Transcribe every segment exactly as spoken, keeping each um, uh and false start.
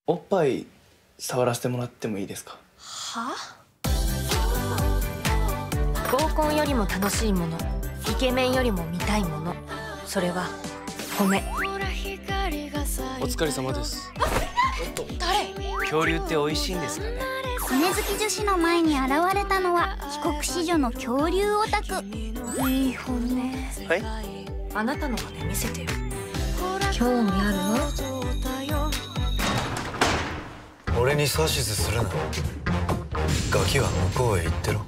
おっぱい触らせてもらってもいいですか？ は？合コンよりも楽しいもの、イケメンよりも見たいもの、それは骨。 お疲れ様です。 誰？ 恐竜って美味しいんですかね？ 骨好き女子の前に現れたのは帰国子女の恐竜オタク。 いい骨。 はい。 あなたの骨見せてよ。興味あるの？ 俺に指図するな。ガキは向こうへ行ってろ。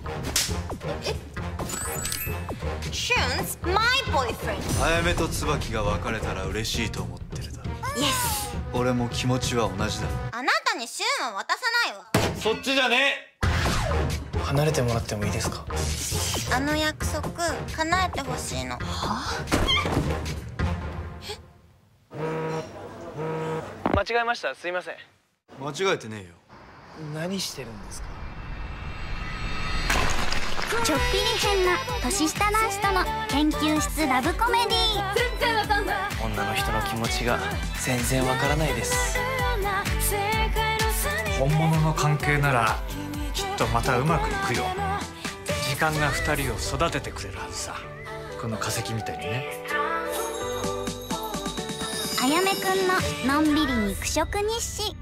Shun's my boyfriend。 あやめと椿が別れたら嬉しいと思ってるだろ。 Yes。 俺も気持ちは同じだ。 あなたにシュンは渡さないわ。 そっちじゃねえ。離れてもらってもいいですか？ あの約束叶えてほしいの。はあ？ 間違えました。すいません。 間違えてねえよ。 何してるんですか？ ちょっぴり変な年下男子との研究室ラブコメディー。 全然わかんない。 女の人の気持ちが全然わからないです。 本物の関係ならきっとまたうまくいくよ。時間が二人を育ててくれるはずさ。この化石みたいにね。 あやめくんののんびり肉食日誌。